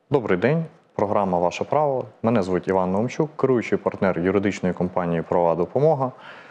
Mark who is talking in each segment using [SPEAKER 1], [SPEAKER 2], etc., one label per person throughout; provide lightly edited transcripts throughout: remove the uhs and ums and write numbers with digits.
[SPEAKER 1] Добрий день, програма «Ваше право». Мене звуть Іван Наумчук, керуючий партнер юридичної компанії «Правова допомога».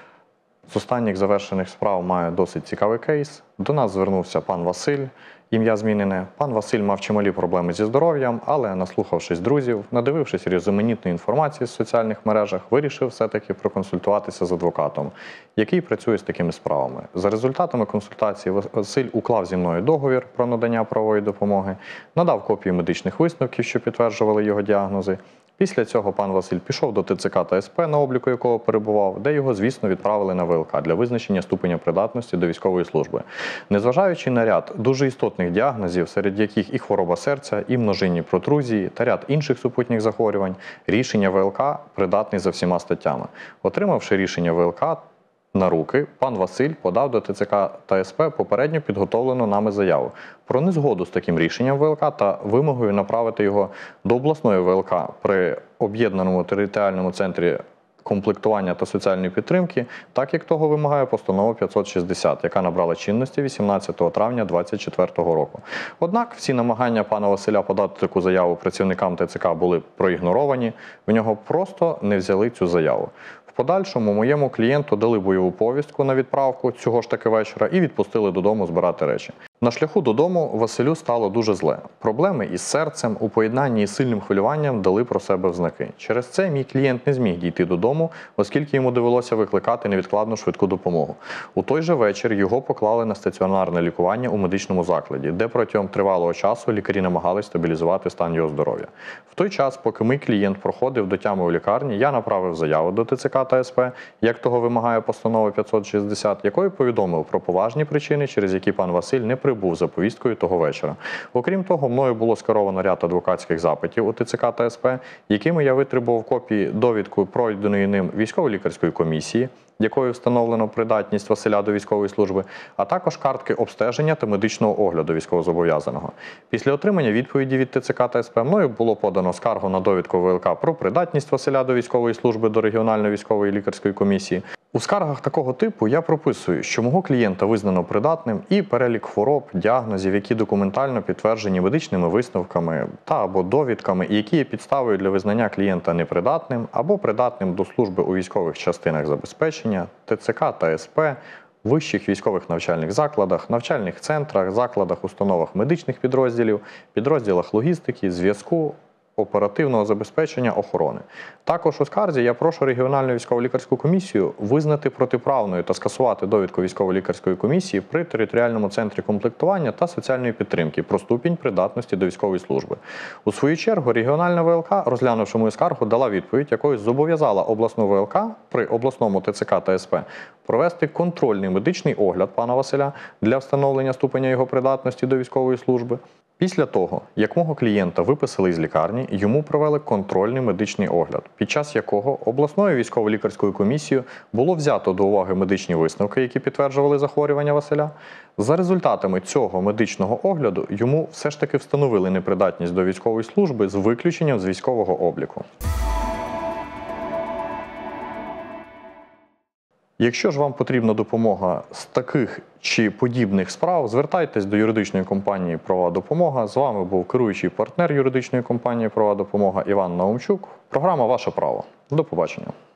[SPEAKER 1] З останніх завершених справ маю досить цікавий кейс. До нас звернувся пан Василь, ім'я змінене. Пан Василь мав чималі проблеми зі здоров'ям, але, наслухавшись друзів, надивившись різноманітної інформації в соціальних мережах, вирішив все-таки проконсультуватися з адвокатом, який працює з такими справами. За результатами консультації Василь уклав зі мною договір про надання правової допомоги, надав копії медичних висновків, що підтверджували його діагнози. Після цього пан Василь пішов до ТЦК та СП, на обліку якого перебував, де його, звісно, відправили на ВЛК для визначення ступеня придатності до військової служби. Незважаючи на ряд дуже істотних діагнозів, серед яких і хвороба серця, і множинні протрузії та ряд інших супутніх захворювань, рішення ВЛК придатний за всіма статтями. Отримавши рішення ВЛК на руки, пан Василь подав до ТЦК та СП попередньо підготовлену нами заяву про незгоду з таким рішенням ВЛК та вимогою направити його до обласної ВЛК при об'єднаному територіальному центрі комплектування та соціальної підтримки, так як того вимагає постанова 560, яка набрала чинності 18 травня 2024 року. Однак всі намагання пана Василя подати таку заяву працівникам ТЦК були проігноровані, в нього просто не взяли цю заяву. В подальшому моєму клієнту дали бойову повістку на відправку цього ж таки вечора і відпустили додому збирати речі. На шляху додому Василю стало дуже зле. Проблеми із серцем у поєднанні із сильним хвилюванням дали про себе в знаки. Через це мій клієнт не зміг дійти додому, оскільки йому довелося викликати невідкладну швидку допомогу. У той же вечір його поклали на стаціонарне лікування у медичному закладі, де протягом тривалого часу лікарі намагались стабілізувати стан його здоров'я. В той час, поки мій клієнт проходив до тями у лікарні, я направив заяву до ТЦК та СП, як того вимагає постанова 560, якою повідомив про поважні причини, через які пан Василь не прибув за повісткою того вечора. Окрім того, мною було скеровано ряд адвокатських запитів у ТЦК та СП, якими я витребував копії довідки пройденої ним військово-лікарської комісії, якою встановлено придатність Василя до військової служби, а також картки обстеження та медичного огляду військовозобов'язаного. Після отримання відповіді від ТЦК та СП мною було подано скаргу на довідку ВЛК про придатність Василя до військової служби до регіональної військової лікарської комісії. У скаргах такого типу я прописую, що мого клієнта визнано придатним і перелік хвороб, діагнозів, які документально підтверджені медичними висновками та або довідками, і які є підставою для визнання клієнта непридатним або придатним до служби у військових частинах забезпечення, ТЦК та СП, вищих військових навчальних закладах, навчальних центрах, закладах, установах медичних підрозділів, підрозділах логістики, зв'язку, оперативного забезпечення, охорони. Також у скарзі я прошу регіональну військово-лікарську комісію визнати протиправною та скасувати довідку військово-лікарської комісії при територіальному центрі комплектування та соціальної підтримки про ступінь придатності до військової служби. У свою чергу регіональна ВЛК, розглянувши мою скаргу, дала відповідь, якою зобов'язала обласну ВЛК при обласному ТЦК та СП провести контрольний медичний огляд пана Василя для встановлення ступеня його придатності до військової служби. Після того, як мого клієнта виписали із лікарні, йому провели контрольний медичний огляд, під час якого обласною військово-лікарською комісією було взято до уваги медичні висновки, які підтверджували захворювання Василя. За результатами цього медичного огляду йому все ж таки встановили непридатність до військової служби з виключенням з військового обліку. Якщо ж вам потрібна допомога з таких чи подібних справ, звертайтесь до юридичної компанії «Правова допомога». З вами був керуючий партнер юридичної компанії «Правова допомога» Іван Наумчук. Програма «Ваше право». До побачення.